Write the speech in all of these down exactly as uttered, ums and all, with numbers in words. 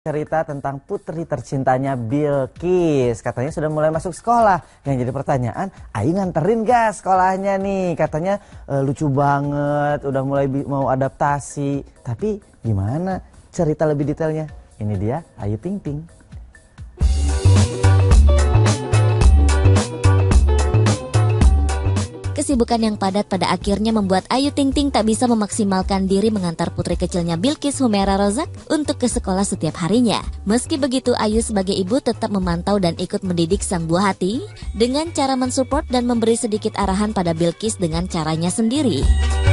Cerita tentang putri tercintanya Bilqis. Katanya sudah mulai masuk sekolah. Yang jadi pertanyaan, Ayu nganterin gak sekolahnya nih? Katanya e, lucu banget, udah mulai mau adaptasi. Tapi gimana cerita lebih detailnya? Ini dia Ayu Ting Ting. Kesibukan yang padat pada akhirnya membuat Ayu Ting Ting tak bisa memaksimalkan diri mengantar putri kecilnya Bilqis Humaira Rozak untuk ke sekolah setiap harinya. Meski begitu, Ayu sebagai ibu tetap memantau dan ikut mendidik sang buah hati dengan cara mensupport dan memberi sedikit arahan pada Bilqis dengan caranya sendiri.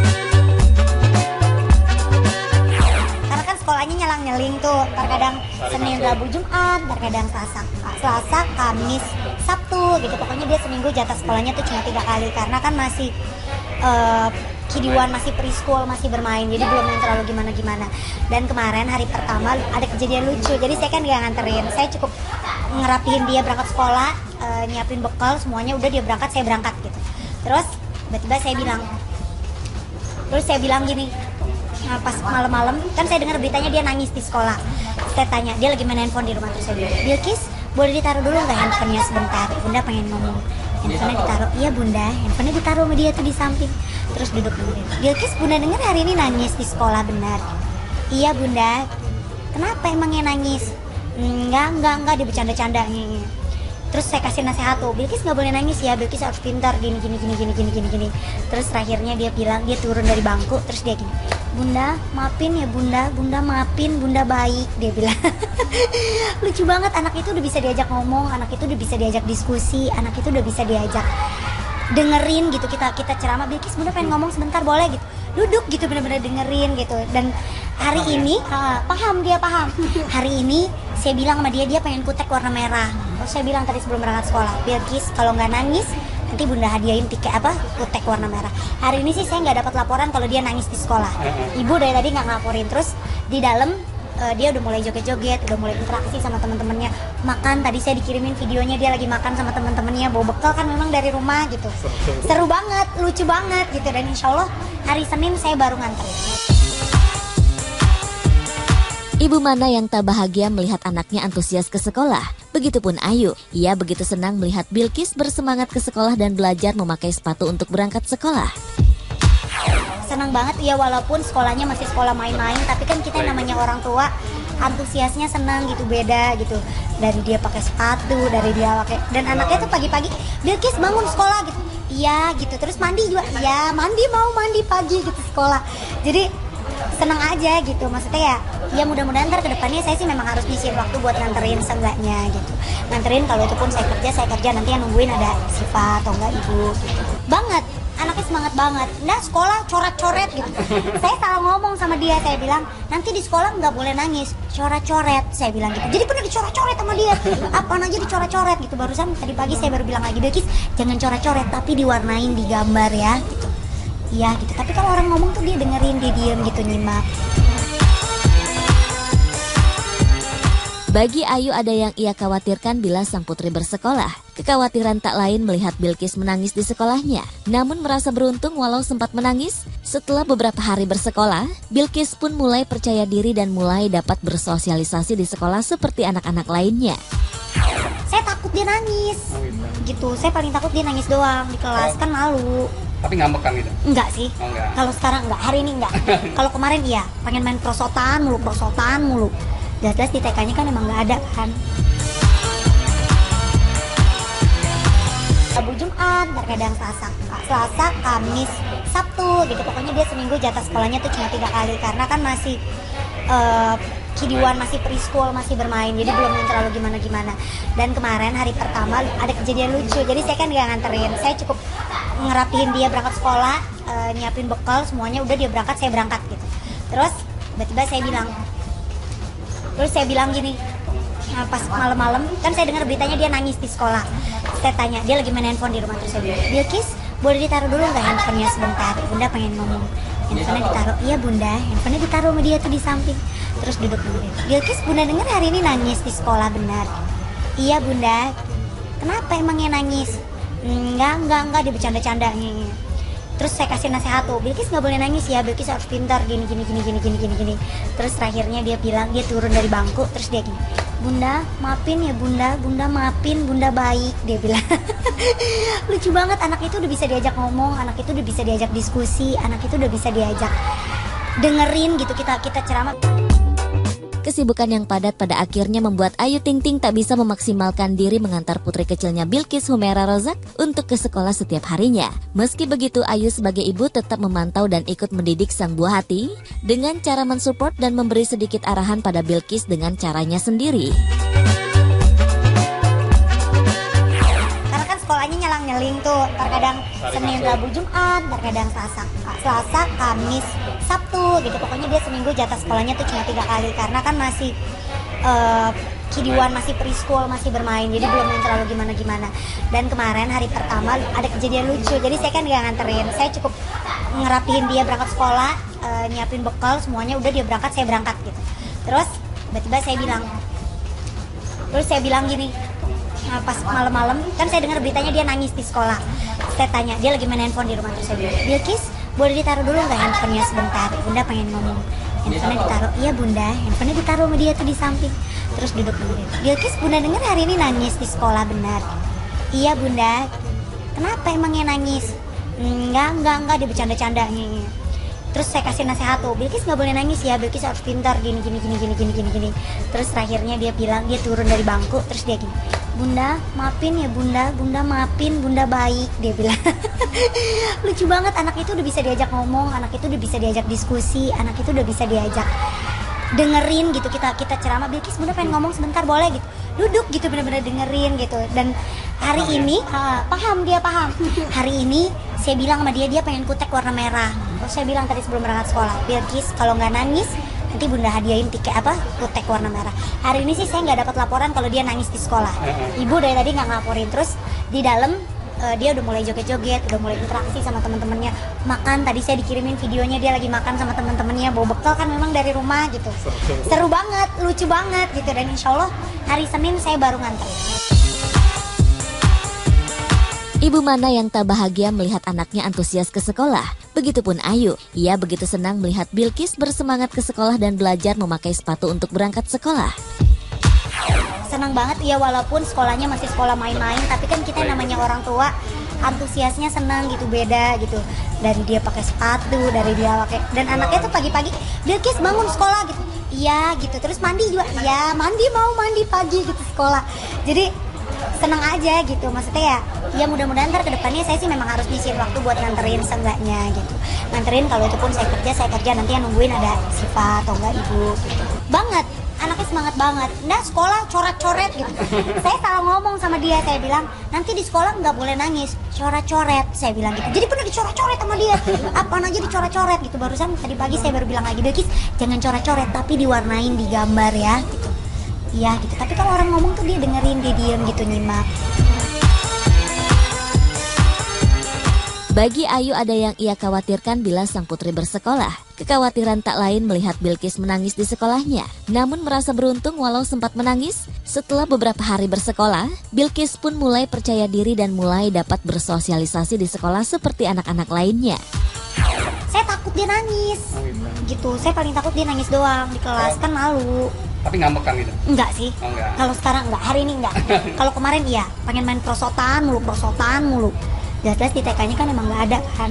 Karena kan sekolahnya nyelang-nyeling tuh, terkadang Senin, Rabu, Jumat, terkadang Selasa, Selasa, Kamis, Sabtu gitu. Pokoknya dia seminggu jatah sekolahnya tuh cuma tiga kali karena kan masih uh, kidiwan, masih preschool, masih bermain, jadi belum yang terlalu gimana-gimana. Dan kemarin hari pertama ada kejadian lucu, jadi saya kan gak nganterin, saya cukup ngerapihin dia berangkat sekolah, uh, nyiapin bekal semuanya, udah dia berangkat, saya berangkat gitu. Terus tiba-tiba saya bilang, terus saya bilang gini, nah, pas malam-malam kan saya dengar beritanya dia nangis di sekolah. Saya tanya, dia lagi main handphone di rumah, terus saya bilang, Bilqis, boleh ditaruh dulu nggak handphonenya sebentar? Bunda pengen ngomong. Handphonenya ditaruh. Iya bunda, handphonenya ditaruh sama dia tuh di samping. Terus duduk dulu. Bilqis, bunda dengar hari ini nangis di sekolah, benar? Iya bunda. Kenapa emangnya nangis? Enggak, enggak, enggak, dia bercanda-canda. Terus saya kasih nasihat tuh, Bilqis nggak boleh nangis ya, Bilqis harus pintar, gini, gini, gini, gini, gini, gini, gini. Terus terakhirnya dia bilang, dia turun dari bangku, terus dia gini, Bunda, maafin ya bunda, bunda maafin, bunda baik, dia bilang. Lucu banget, anak itu udah bisa diajak ngomong, anak itu udah bisa diajak diskusi, anak itu udah bisa diajak dengerin gitu, kita kita ceramah, Bilqis bunda pengen ngomong sebentar boleh gitu, duduk gitu bener-bener dengerin gitu. Dan hari ini uh, paham, dia paham. Hari ini saya bilang sama dia, dia pengen kutek warna merah. Terus saya bilang tadi sebelum berangkat sekolah, Bilqis kalau nggak nangis nanti bunda hadiahin tiket apa kutek warna merah. Hari ini sih saya nggak dapat laporan kalau dia nangis di sekolah. Ibu dari tadi nggak ngelaporin. Terus di dalam uh, dia udah mulai joget-joget, udah mulai interaksi sama teman-temannya. Makan, tadi saya dikirimin videonya dia lagi makan sama teman-temannya, bawa bekal kan memang dari rumah gitu. Seru banget, lucu banget gitu. Dan insya Allah hari Senin saya baru nganterin. Ibu mana yang tak bahagia melihat anaknya antusias ke sekolah? Begitupun Ayu, ia begitu senang melihat Bilqis bersemangat ke sekolah dan belajar memakai sepatu untuk berangkat sekolah. Senang banget ya, walaupun sekolahnya masih sekolah main-main, tapi kan kita namanya orang tua antusiasnya senang gitu, beda gitu. Dari dia pakai sepatu, dari dia pakai, dan anaknya tuh pagi-pagi, Bilqis bangun sekolah gitu. Iya gitu, terus mandi juga, iya mandi, mau mandi pagi gitu sekolah. Jadi seneng aja gitu, maksudnya ya ya mudah-mudahan ntar kedepannya saya sih memang harus nyisir waktu buat nganterin seenggaknya gitu, nganterin kalau itu pun saya kerja saya kerja nanti yang nungguin ada Siva atau enggak ibu gitu. Banget, anaknya semangat banget, nah sekolah coret-coret gitu. Saya salah ngomong sama dia, saya bilang nanti di sekolah nggak boleh nangis, coret-coret, saya bilang gitu. Jadi bener dicoret-coret sama dia, apaan aja dicoret-coret gitu. Barusan tadi pagi saya baru bilang lagi, Bilqis jangan coret-coret tapi diwarnain, digambar ya gitu. Iya gitu, tapi kalau orang ngomong tuh dia dengerin, dia diem gitu, nyimak. Bagi Ayu ada yang ia khawatirkan bila sang putri bersekolah. Kekhawatiran tak lain melihat Bilqis menangis di sekolahnya. Namun merasa beruntung walau sempat menangis, setelah beberapa hari bersekolah, Bilqis pun mulai percaya diri dan mulai dapat bersosialisasi di sekolah seperti anak-anak lainnya. Saya takut dia nangis, gitu. Saya paling takut dia nangis doang di kelas, kan malu. Tapi ngambek kan gitu? Enggak sih, oh, enggak. Kalau sekarang enggak, hari ini enggak. Kalau kemarin iya, pengen main prosotan mulu, prosotan mulu. Jelas-jelas di T K-nya kan emang enggak ada kan. Rabu, Jumat, terkadang Selasa, Selasa, Kamis, Sabtu gitu. Pokoknya dia seminggu jatah sekolahnya tuh cuma tiga kali karena kan masih uh, kidiwan, masih preschool, masih bermain, jadi belum yang terlalu gimana-gimana. Dan kemarin hari pertama ada kejadian lucu, jadi saya kan gak nganterin, saya cukup ngerapihin dia berangkat sekolah, uh, nyiapin bekal semuanya, udah dia berangkat, saya berangkat gitu. Terus tiba-tiba saya bilang, terus saya bilang gini, nah, pas malam-malam kan saya dengar beritanya dia nangis di sekolah. Saya tanya, dia lagi main handphone di rumah, terus saya bilang, Bilqis boleh ditaruh dulu nggak handphonenya sebentar? Bunda pengen ngomong. Handphonenya ditaruh. Iya bunda, handphonenya ditaruh sama dia tuh di samping. Terus duduk dulu. Bilqis bunda dengar hari ini nangis di sekolah, benar? Iya bunda. Kenapa emangnya nangis? Enggak, enggak, enggak, dia bercanda-canda. Terus saya kasih nasihat tuh, Bilkis nggak boleh nangis ya, Bilkis harus pintar gini gini gini gini gini gini gini. Terus terakhirnya dia bilang, dia turun dari bangku, terus dia gini, Bunda maafin ya Bunda, Bunda maafin, Bunda baik, dia bilang. Lucu banget, anak itu udah bisa diajak ngomong, anak itu udah bisa diajak diskusi, anak itu udah bisa diajak dengerin gitu kita kita ceramah. Kesibukan yang padat pada akhirnya membuat Ayu Ting Ting tak bisa memaksimalkan diri mengantar putri kecilnya Bilkis Humaira Rozak untuk ke sekolah setiap harinya. Meski begitu, Ayu sebagai ibu tetap memantau dan ikut mendidik sang buah hati dengan cara mensupport dan memberi sedikit arahan pada Bilkis dengan caranya sendiri. Karena kan sekolahnya nyelang-nyeling tuh, terkadang Senin, Rabu, Jumat, terkadang Selasa, Selasa, Kamis, Sabtu gitu. Pokoknya dia seminggu jatah sekolahnya tuh cuma tiga kali karena kan masih uh, kidiwan, masih preschool, masih bermain, jadi belum yang terlalu gimana-gimana. Dan kemarin hari pertama ada kejadian lucu, jadi saya kan gak nganterin, saya cukup ngerapihin dia berangkat sekolah, uh, nyiapin bekal semuanya, udah dia berangkat, saya berangkat gitu. Terus tiba-tiba saya bilang, terus saya bilang gini, nah, pas malam-malam kan saya dengar beritanya dia nangis di sekolah. Saya tanya, dia lagi main handphone di rumah, terus saya bilang, Bilkis boleh ditaruh dulu nggak handphonenya sebentar, Bunda pengen ngomong. Handphonenya ditaruh, iya Bunda, handphonenya ditaruh sama dia tuh di samping. Terus duduk dengerin, Bilkis Bunda dengar hari ini nangis di sekolah benar? Iya Bunda. Kenapa emangnya nangis? Enggak, enggak, enggak, dia bercanda-canda. Terus saya kasih nasihat tuh, Bilkis nggak boleh nangis ya, Bilkis harus pintar gini gini gini gini gini gini gini. Terus terakhirnya dia bilang, dia turun dari bangku, terus dia gini, Bunda maafin ya Bunda, Bunda maafin, Bunda baik, dia bilang. Lucu banget, anak itu udah bisa diajak ngomong, anak itu udah bisa diajak diskusi, anak itu udah bisa diajak dengerin gitu kita kita ceramah, Bilkis Bunda pengen ngomong sebentar boleh gitu, duduk gitu bener-bener dengerin gitu. Dan hari paham ini ya? uh, paham dia paham. Hari ini saya bilang sama dia, dia pengen kutek warna merah. Terus saya bilang tadi sebelum berangkat sekolah, Bilkis kalau nggak nangis nanti Bunda hadiahin tiket apa kutek warna merah. Hari ini sih saya nggak dapat laporan kalau dia nangis di sekolah. Ibu dari tadi nggak ngelaporin. Terus di dalam uh, dia udah mulai joget-joget, udah mulai interaksi sama teman-temannya. Makan, tadi saya dikirimin videonya dia lagi makan sama teman-temannya, bawa bekal kan memang dari rumah gitu. Seru banget, lucu banget gitu. Dan insya Allah hari Senin saya baru nganterin. Ibu mana yang tak bahagia melihat anaknya antusias ke sekolah? Begitupun Ayu, ia begitu senang melihat Bilkis bersemangat ke sekolah dan belajar memakai sepatu untuk berangkat sekolah. Senang banget ya, walaupun sekolahnya masih sekolah main-main, tapi kan kita namanya orang tua antusiasnya senang gitu, beda gitu. Dari dia pakai sepatu, dari dia pakai, dan anaknya tuh pagi-pagi, Bilkis bangun sekolah gitu. Iya gitu, terus mandi juga, iya mandi, mau mandi pagi gitu sekolah. Jadi seneng aja gitu, maksudnya ya ya mudah-mudahan ntar kedepannya saya sih memang harus nyisihin waktu buat nganterin seenggaknya gitu, nganterin kalau itu pun saya kerja saya kerja nanti yang nungguin ada Siva atau enggak ibu gitu. Banget anaknya semangat banget, nah sekolah coret-coret gitu. Saya salah ngomong sama dia, saya bilang nanti di sekolah nggak boleh nangis, coret-coret, saya bilang gitu. Jadi pernah dicoret-coret sama dia, apaan aja dicoret-coret gitu. Barusan tadi pagi saya baru bilang lagi, Bilkis jangan coret-coret tapi diwarnain, digambar ya gitu. Iya gitu, tapi kalau orang ngomong tuh dia dengerin, dia diem gitu, nyimak. Bagi Ayu ada yang ia khawatirkan bila sang putri bersekolah. Kekhawatiran tak lain melihat Bilkis menangis di sekolahnya. Namun merasa beruntung walau sempat menangis, setelah beberapa hari bersekolah, Bilkis pun mulai percaya diri dan mulai dapat bersosialisasi di sekolah seperti anak-anak lainnya. Saya takut dia nangis, gitu. Saya paling takut dia nangis doang di kelas, kan malu. Tapi ngambek kan gitu? Enggak sih, oh, enggak. Kalau sekarang enggak, hari ini enggak. Kalau kemarin iya, pengen main prosotan mulu, prosotan mulu. Jelas-jelas di T K-nya kan emang nggak ada kan.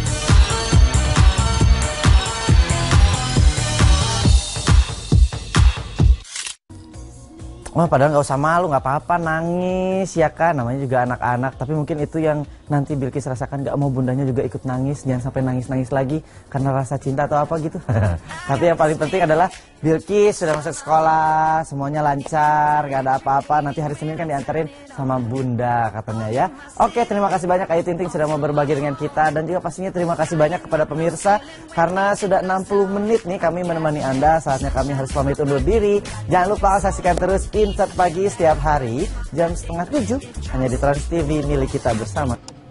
Oh, padahal nggak usah malu, nggak apa-apa nangis ya kan, namanya juga anak-anak. Tapi mungkin itu yang nanti Bilkis rasakan, nggak mau bundanya juga ikut nangis, jangan sampai nangis-nangis lagi karena rasa cinta atau apa gitu. Tapi yang paling penting adalah Bilkis sudah masuk sekolah, semuanya lancar, nggak ada apa-apa. Nanti hari Senin kan diantarin sama bunda katanya ya. Oke, terima kasih banyak Ayu Ting Ting sudah mau berbagi dengan kita, dan juga pastinya terima kasih banyak kepada pemirsa karena sudah enam puluh menit nih kami menemani Anda. Saatnya kami harus pamit undur diri. Jangan lupa saksikan terus Insight Pagi setiap hari jam setengah tujuh hanya di Trans T V milik kita bersama.